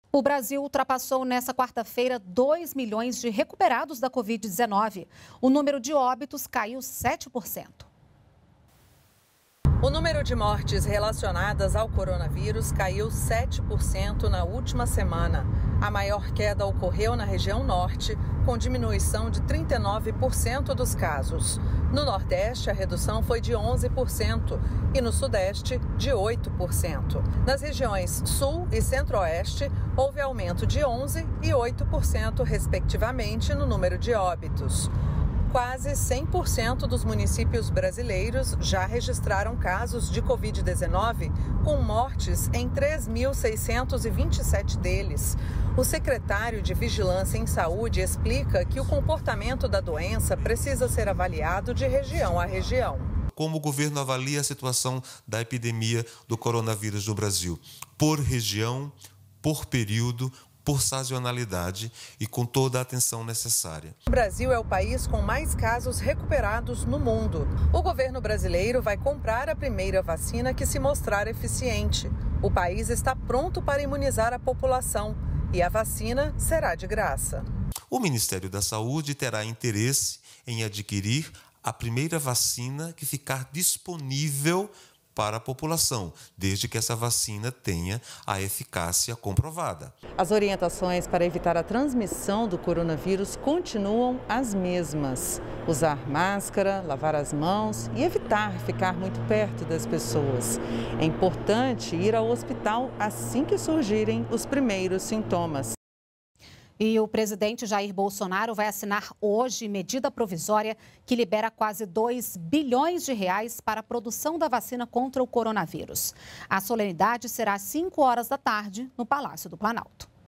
O Brasil ultrapassou nesta quarta-feira 2 milhões de recuperados da Covid-19. O número de óbitos caiu 7%. O número de mortes relacionadas ao coronavírus caiu 7% na última semana. A maior queda ocorreu na região norte, com diminuição de 39% dos casos. No Nordeste, a redução foi de 11% e no Sudeste, de 8%. Nas regiões Sul e Centro-Oeste, houve aumento de 11% e 8%, respectivamente, no número de óbitos. Quase 100% dos municípios brasileiros já registraram casos de Covid-19, com mortes em 3.627 deles. O secretário de Vigilância em Saúde explica que o comportamento da doença precisa ser avaliado de região a região. Como o governo avalia a situação da epidemia do coronavírus no Brasil? Por região, por período, por sazonalidade e com toda a atenção necessária. O Brasil é o país com mais casos recuperados no mundo. O governo brasileiro vai comprar a primeira vacina que se mostrar eficiente. O país está pronto para imunizar a população e a vacina será de graça. O Ministério da Saúde terá interesse em adquirir a primeira vacina que ficar disponível para a população, desde que essa vacina tenha a eficácia comprovada. As orientações para evitar a transmissão do coronavírus continuam as mesmas. Usar máscara, lavar as mãos e evitar ficar muito perto das pessoas. É importante ir ao hospital assim que surgirem os primeiros sintomas. E o presidente Jair Bolsonaro vai assinar hoje medida provisória que libera quase 2 bilhões de reais para a produção da vacina contra o coronavírus. A solenidade será às 5 horas da tarde no Palácio do Planalto.